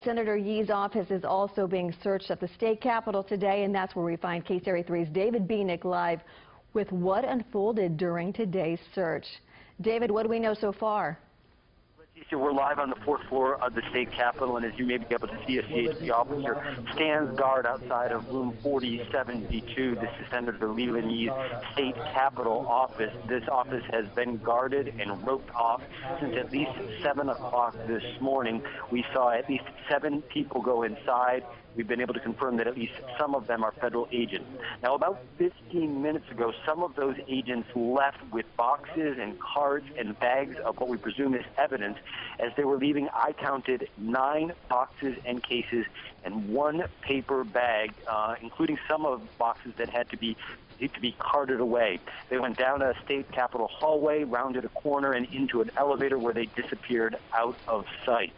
Senator Yee's office is also being searched at the state capitol today, and that's where we find KCRA 3's David Beanick live with what unfolded during today's search. David, what do we know so far? So we're live on the fourth floor of the state capitol, and as you may be able to see, a CHP officer stands guard outside of room 4072. This is Senator Leland Yee's state capitol office. This office has been guarded and roped off since at least 7 o'clock this morning. We saw at least 7 people go inside. We've been able to confirm that at least some of them are federal agents. Now, about 15 minutes ago, some of those agents left with boxes and carts and bags of what we presume is evidence. As they were leaving, I counted 9 boxes and cases and 1 paper bag, including some of the boxes that had to be carted away. They went down a state capitol hallway, rounded a corner, and into an elevator where they disappeared out of sight.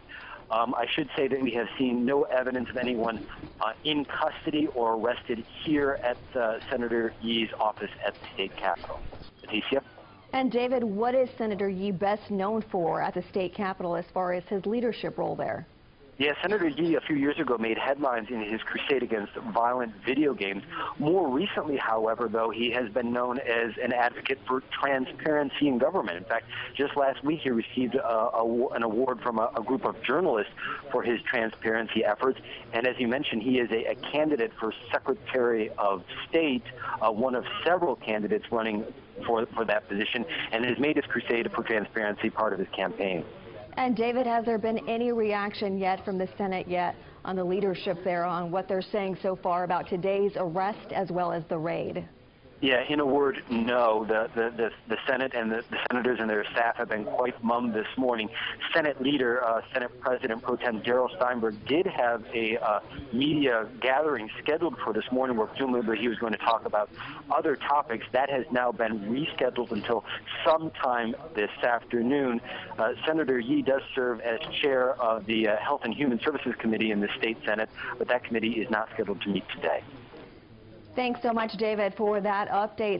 I should say that we have seen no evidence of anyone in custody or arrested here at Senator Yee's office at the state capitol. Leticia? And David, what is Senator Yee best known for at the state capitol as far as his leadership role there? Yeah, Senator Yee a few years ago made headlines in his crusade against violent video games. More recently, however, though, he has been known as an advocate for transparency in government. In fact, just last week he received an award from a group of journalists for his transparency efforts. And as you mentioned, he is a candidate for Secretary of State, one of several candidates running for that position, and has made his crusade for transparency part of his campaign. And David, has there been any reaction yet from the Senate on the leadership there on what they're saying so far about today's arrest as well as the raid? Yeah, in a word, no. The Senate and the senators and their staff have been quite mum this morning. Senate leader, Senate President Pro Tem Darrell Steinberg did have a media gathering scheduled for this morning where presumably he was going to talk about other topics. That has now been rescheduled until sometime this afternoon. Senator Yee does serve as chair of the Health and Human Services Committee in the state Senate, but that committee is not scheduled to meet today. Thanks so much, David, for that update.